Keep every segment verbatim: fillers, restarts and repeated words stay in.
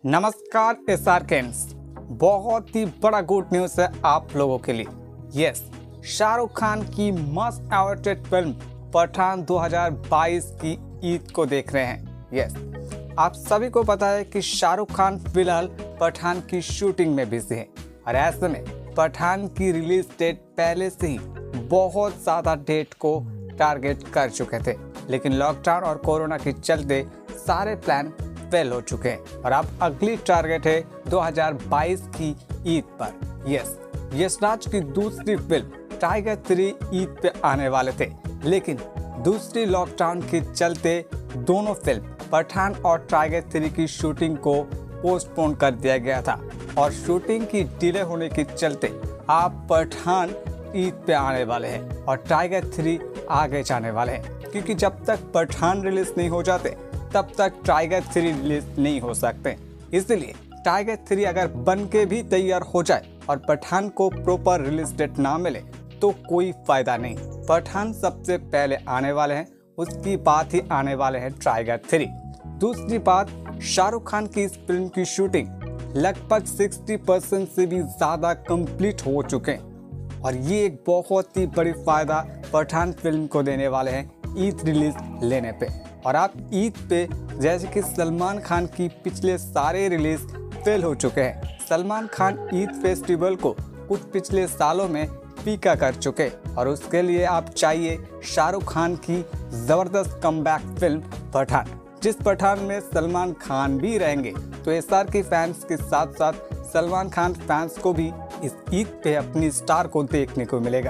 नमस्कार S R Keynes, बहुत ही बड़ा गुड न्यूज़ है आप लोगों के लिए। यस, शाहरुख खान की मस्ट अवॉइडेड फिल्म पठान दो हज़ार बाईस की ईद को देख रहे हैं। यस, आप सभी को पता है कि शाहरुख खान फिलहाल पठान की शूटिंग में बिजी है और ऐसे में पठान की रिलीज डेट पहले से ही बहुत ज़्यादा डेट को टारगेट कर चुके थे, लेकिन लॉकडाउन और कोरोना के चलते सारे प्लान फेल हो चुके हैं और अब अगली टारगेट है दो हज़ार बाईस की ईद पर। यस, यश राज की दूसरी फिल्म टाइगर थ्री ईद पे आने वाले थे, लेकिन दूसरी लॉकडाउन के चलते दोनों फिल्म पठान और टाइगर थ्री की शूटिंग को पोस्टपोन कर दिया गया था और शूटिंग की डिले होने के चलते आप पठान ईद पे आने वाले हैं और टाइगर थ्री आगे जाने वाले हैं, क्योंकि जब तक पठान रिलीज नहीं हो जाते तब तक टाइगर थ्री रिलीज नहीं हो सकते। इसलिए टाइगर थ्री अगर बन के भी तैयार हो जाए और पठान को प्रॉपर रिलीज डेट ना मिले तो कोई फायदा नहीं। पठान सबसे पहले आने वाले हैं, उसकी बात ही आने वाले हैं टाइगर थ्री। दूसरी बात, शाहरुख खान की इस फिल्म की शूटिंग लगभग साठ परसेंट से भी ज़्यादा कंप्लीट हो चुके हैं और ये एक बहुत ही बड़ी फायदा पठान फिल्म को देने वाले हैं ईद रिलीज लेने पे। और आप ईद पे जैसे कि सलमान खान की पिछले सारे रिलीज फेल हो चुके हैं। सलमान खान ईद फेस्टिवल को कुछ पिछले सालों में पीका कर चुके और उसके लिए आप चाहिए शाहरुख खान की ज़बरदस्त कमबैक फिल्म पठान, जिस पठान में सलमान खान भी रहेंगे। तो एस आर के फैंस के साथ साथ सलमान खान फैंस को भी इस ईद पे अपनी स्टार को देखने को मिलेगा।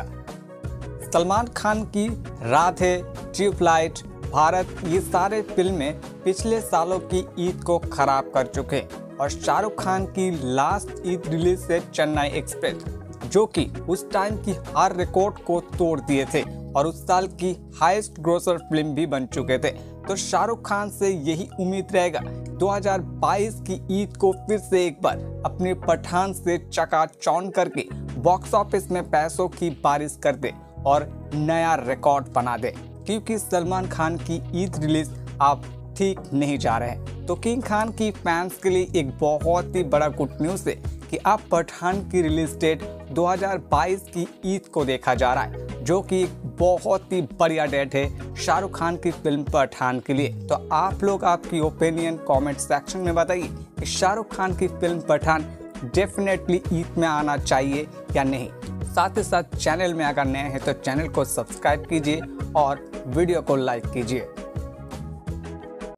सलमान खान की राधे, ट्यूबलाइट, भारत, ये सारे फिल्में पिछले सालों की ईद को खराब कर चुके और शाहरुख खान की लास्ट ईद रिलीज से चेन्नई एक्सप्रेस, जो कि उस टाइम की हर रिकॉर्ड को तोड़ दिए थे और उस साल की हाईएस्ट ग्रोसर फिल्म भी बन चुके थे। तो शाहरुख खान से यही उम्मीद रहेगा दो हज़ार बाईस की ईद को फिर से एक बार अपने पठान से चकाचौंध करके बॉक्स ऑफिस में पैसों की बारिश कर दे और नया रिकॉर्ड बना दे, क्योंकि सलमान खान की ईद रिलीज आप ठीक नहीं जा रहे हैं। तो किंग खान की फैंस के लिए एक बहुत ही बड़ा गुड न्यूज़ है कि आप पठान की रिलीज डेट दो हज़ार बाईस की ईद को देखा जा रहा है, जो कि एक बहुत ही बढ़िया डेट है शाहरुख खान की फिल्म पठान के लिए। तो आप लोग आपकी ओपिनियन कमेंट सेक्शन में बताइए कि शाहरुख खान की फिल्म पठान डेफिनेटली ईद में आना चाहिए या नहीं। साथ ही साथ चैनल में अगर नए हैं तो चैनल को सब्सक्राइब कीजिए और वीडियो को लाइक कीजिए।